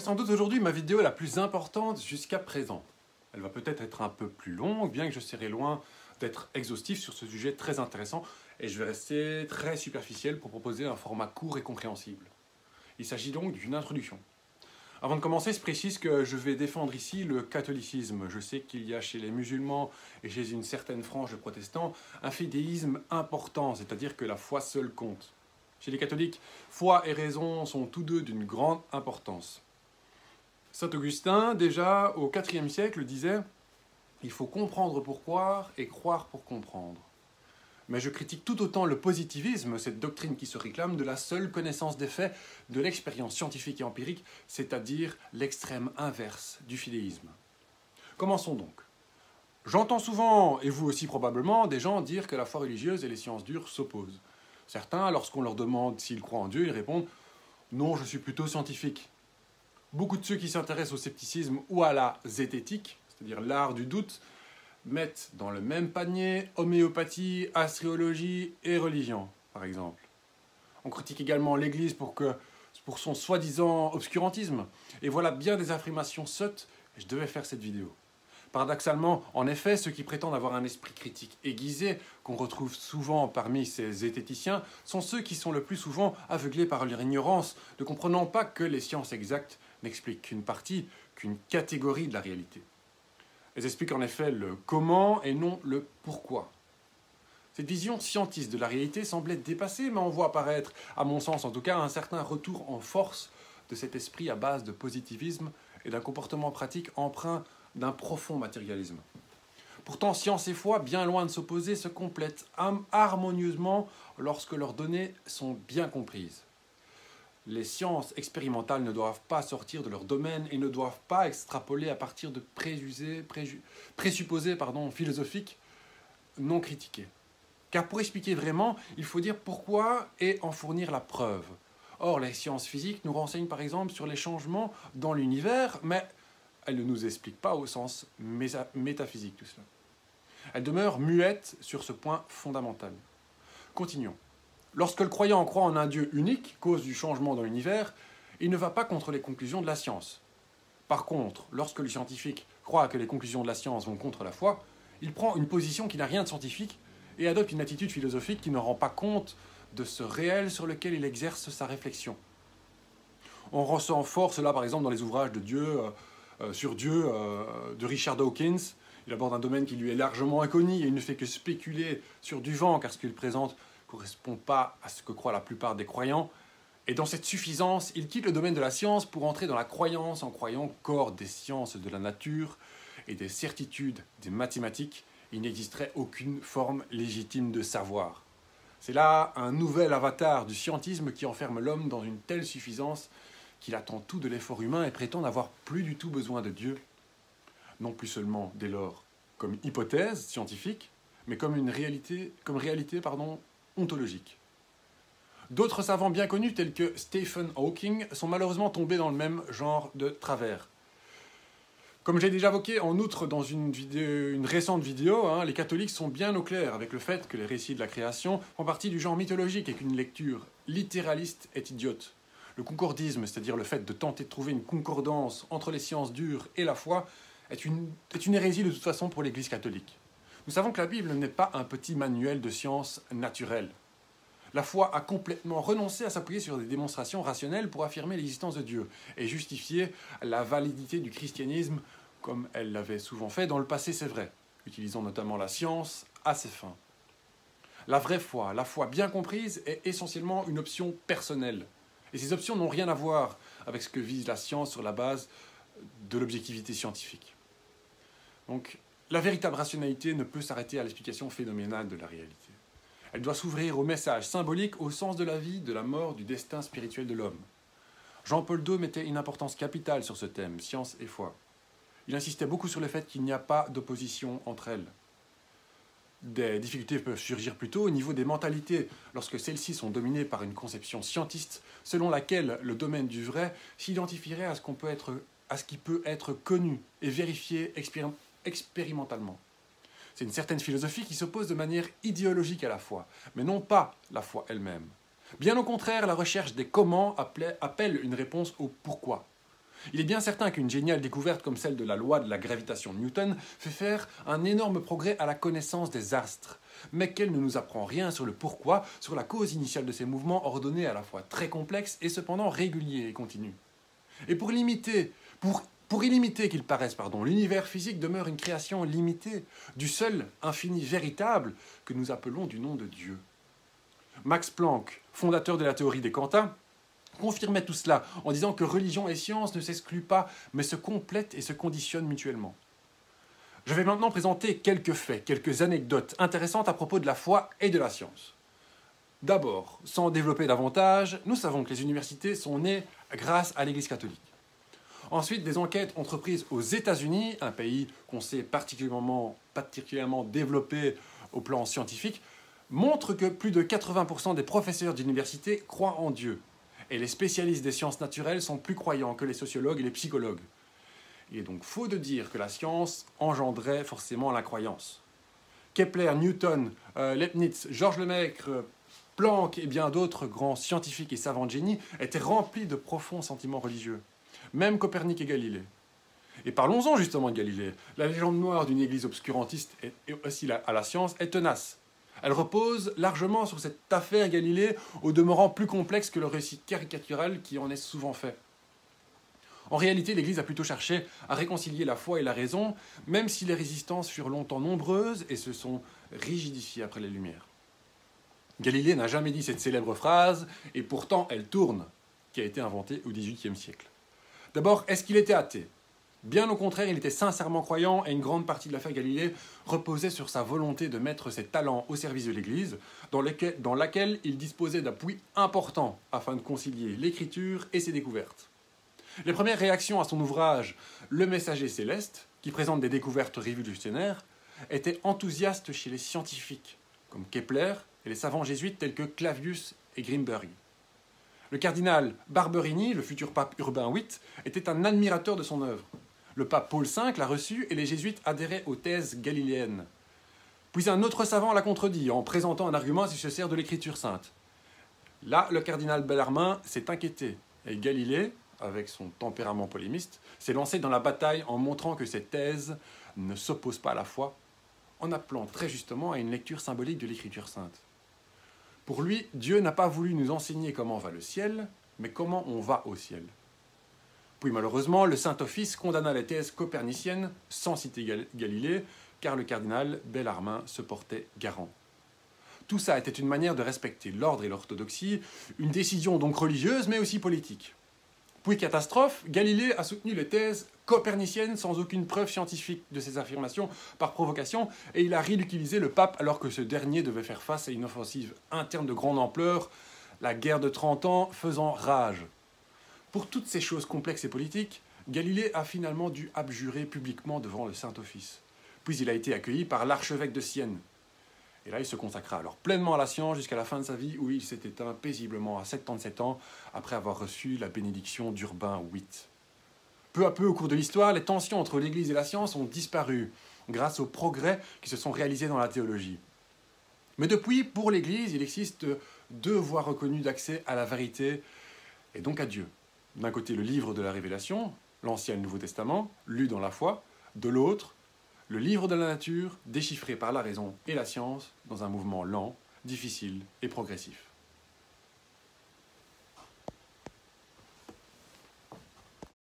sans doute aujourd'hui ma vidéo la plus importante jusqu'à présent. Elle va peut-être être un peu plus longue, bien que je serai loin d'être exhaustif sur ce sujet très intéressant, et je vais rester très superficiel pour proposer un format court et compréhensible. Il s'agit donc d'une introduction. Avant de commencer, je précise que je vais défendre ici le catholicisme. Je sais qu'il y a chez les musulmans et chez une certaine frange de protestants un fidéisme important, c'est-à-dire que la foi seule compte. Chez les catholiques, foi et raison sont tous deux d'une grande importance. Saint Augustin, déjà au IVe siècle, disait « Il faut comprendre pour croire et croire pour comprendre ». Mais je critique tout autant le positivisme, cette doctrine qui se réclame de la seule connaissance des faits, de l'expérience scientifique et empirique, c'est-à-dire l'extrême inverse du fidéisme. Commençons donc. J'entends souvent, et vous aussi probablement, des gens dire que la foi religieuse et les sciences dures s'opposent. Certains, lorsqu'on leur demande s'ils croient en Dieu, ils répondent « Non, je suis plutôt scientifique ». Beaucoup de ceux qui s'intéressent au scepticisme ou à la zététique, c'est-à-dire l'art du doute, mettent dans le même panier homéopathie, astréologie et religion, par exemple. On critique également l'Église pour son soi-disant obscurantisme. Et voilà bien des affirmations sottes, et je devais faire cette vidéo. Paradoxalement, en effet, ceux qui prétendent avoir un esprit critique aiguisé, qu'on retrouve souvent parmi ces zététiciens, sont ceux qui sont le plus souvent aveuglés par leur ignorance, ne comprenant pas que les sciences exactes n'expliquent qu'une partie, qu'une catégorie de la réalité. Elles expliquent en effet le comment et non le pourquoi. Cette vision scientiste de la réalité semble être dépassée, mais on voit apparaître, à mon sens en tout cas, un certain retour en force de cet esprit à base de positivisme et d'un comportement pratique empreint d'un profond matérialisme. Pourtant, science et foi, bien loin de s'opposer, se complètent harmonieusement lorsque leurs données sont bien comprises. Les sciences expérimentales ne doivent pas sortir de leur domaine et ne doivent pas extrapoler à partir de présupposés philosophiques non critiqués. Car pour expliquer vraiment, il faut dire pourquoi et en fournir la preuve. Or, les sciences physiques nous renseignent par exemple sur les changements dans l'univers, mais elles ne nous expliquent pas au sens métaphysique tout cela. Elles demeurent muettes sur ce point fondamental. Continuons. Lorsque le croyant croit en un Dieu unique, cause du changement dans l'univers, il ne va pas contre les conclusions de la science. Par contre, lorsque le scientifique croit que les conclusions de la science vont contre la foi, il prend une position qui n'a rien de scientifique et adopte une attitude philosophique qui ne rend pas compte de ce réel sur lequel il exerce sa réflexion. On ressent fort cela par exemple dans les ouvrages de de Richard Dawkins. Il aborde un domaine qui lui est largement inconnu et il ne fait que spéculer sur du vent car ce qu'il présente ne correspond pas à ce que croient la plupart des croyants. Et dans cette suffisance, il quitte le domaine de la science pour entrer dans la croyance en croyant qu'hors des sciences de la nature et des certitudes des mathématiques, il n'existerait aucune forme légitime de savoir. C'est là un nouvel avatar du scientisme qui enferme l'homme dans une telle suffisance qu'il attend tout de l'effort humain et prétend n'avoir plus du tout besoin de Dieu. Non plus seulement, dès lors, comme hypothèse scientifique, mais comme réalité ontologique. D'autres savants bien connus, tels que Stephen Hawking, sont malheureusement tombés dans le même genre de travers. Comme j'ai déjà évoqué en outre dans une récente vidéo, les catholiques sont bien au clair avec le fait que les récits de la création font partie du genre mythologique et qu'une lecture littéraliste est idiote. Le concordisme, c'est-à-dire le fait de tenter de trouver une concordance entre les sciences dures et la foi, est une hérésie de toute façon pour l'Église catholique. Nous savons que la Bible n'est pas un petit manuel de sciences naturelles. La foi a complètement renoncé à s'appuyer sur des démonstrations rationnelles pour affirmer l'existence de Dieu et justifier la validité du christianisme comme elle l'avait souvent fait dans le passé, c'est vrai, utilisant notamment la science à ses fins. La vraie foi, la foi bien comprise, est essentiellement une option personnelle. Et ces options n'ont rien à voir avec ce que vise la science sur la base de l'objectivité scientifique. Donc, la véritable rationalité ne peut s'arrêter à l'explication phénoménale de la réalité. Elle doit s'ouvrir au message symbolique, au sens de la vie, de la mort, du destin spirituel de l'homme. Jean-Paul II mettait une importance capitale sur ce thème, science et foi. Il insistait beaucoup sur le fait qu'il n'y a pas d'opposition entre elles. Des difficultés peuvent surgir plutôt au niveau des mentalités, lorsque celles-ci sont dominées par une conception scientiste, selon laquelle le domaine du vrai s'identifierait à ce qui peut être connu et vérifié expérimentalement. C'est une certaine philosophie qui s'oppose de manière idéologique à la foi, mais non pas la foi elle-même. Bien au contraire, la recherche des comment appelle une réponse au pourquoi. Il est bien certain qu'une géniale découverte comme celle de la loi de la gravitation de Newton fait faire un énorme progrès à la connaissance des astres, mais qu'elle ne nous apprend rien sur le pourquoi, sur la cause initiale de ces mouvements ordonnés à la fois très complexes et cependant réguliers et continus. Et pour illimité qu'il paraisse, l'univers physique demeure une création limitée, du seul infini véritable que nous appelons du nom de Dieu. Max Planck, fondateur de la théorie des quanta, confirmait tout cela en disant que religion et science ne s'excluent pas, mais se complètent et se conditionnent mutuellement. Je vais maintenant présenter quelques faits, quelques anecdotes intéressantes à propos de la foi et de la science. D'abord, sans développer davantage, nous savons que les universités sont nées grâce à l'Église catholique. Ensuite, des enquêtes entreprises aux États-Unis, un pays qu'on sait particulièrement développé au plan scientifique, montrent que plus de 80% des professeurs d'université croient en Dieu. Et les spécialistes des sciences naturelles sont plus croyants que les sociologues et les psychologues. Il est donc faux de dire que la science engendrait forcément la croyance. Kepler, Newton, Leibniz, Georges Lemaître, Planck et bien d'autres grands scientifiques et savants de génie étaient remplis de profonds sentiments religieux. Même Copernic et Galilée. Et parlons-en justement de Galilée. La légende noire d'une église obscurantiste et aussi à la science est tenace. Elle repose largement sur cette affaire Galilée, au demeurant plus complexe que le récit caricatural qui en est souvent fait. En réalité, l'Église a plutôt cherché à réconcilier la foi et la raison, même si les résistances furent longtemps nombreuses et se sont rigidifiées après les Lumières. Galilée n'a jamais dit cette célèbre phrase, et pourtant elle tourne, qui a été inventée au XVIIIe siècle. D'abord, est-ce qu'il était athée ? Bien au contraire, il était sincèrement croyant et une grande partie de l'affaire Galilée reposait sur sa volonté de mettre ses talents au service de l'Église, dans laquelle il disposait d'appuis importants afin de concilier l'écriture et ses découvertes. Les premières réactions à son ouvrage « Le messager céleste », qui présente des découvertes révolutionnaires, étaient enthousiastes chez les scientifiques, comme Kepler et les savants jésuites tels que Clavius et Grimberg. Le cardinal Barberini, le futur pape Urbain VIII, était un admirateur de son œuvre. Le pape Paul V l'a reçu et les jésuites adhéraient aux thèses galiléennes. Puis un autre savant l'a contredit en présentant un argument qui se sert de l'écriture sainte. Là, le cardinal Bellarmine s'est inquiété et Galilée, avec son tempérament polémiste, s'est lancé dans la bataille en montrant que ces thèses ne s'opposent pas à la foi, en appelant très justement à une lecture symbolique de l'écriture sainte. Pour lui, Dieu n'a pas voulu nous enseigner comment va le ciel, mais comment on va au ciel. Puis malheureusement, le Saint-Office condamna les thèses coperniciennes sans citer Galilée, car le cardinal Bellarmine se portait garant. Tout ça était une manière de respecter l'ordre et l'orthodoxie, une décision donc religieuse mais aussi politique. Puis catastrophe, Galilée a soutenu les thèses coperniciennes sans aucune preuve scientifique de ses affirmations par provocation et il a ridiculisé le pape alors que ce dernier devait faire face à une offensive interne de grande ampleur, la guerre de 30 ans faisant rage. Pour toutes ces choses complexes et politiques, Galilée a finalement dû abjurer publiquement devant le Saint-Office. Puis il a été accueilli par l'archevêque de Sienne. Et là, il se consacra alors pleinement à la science jusqu'à la fin de sa vie où il s'est éteint paisiblement à 77 ans après avoir reçu la bénédiction d'Urbain VIII. Peu à peu, au cours de l'histoire, les tensions entre l'Église et la science ont disparu grâce aux progrès qui se sont réalisés dans la théologie. Mais depuis, pour l'Église, il existe deux voies reconnues d'accès à la vérité et donc à Dieu. D'un côté, le livre de la Révélation, l'Ancien et le Nouveau Testament, lu dans la foi. De l'autre, le livre de la nature, déchiffré par la raison et la science, dans un mouvement lent, difficile et progressif.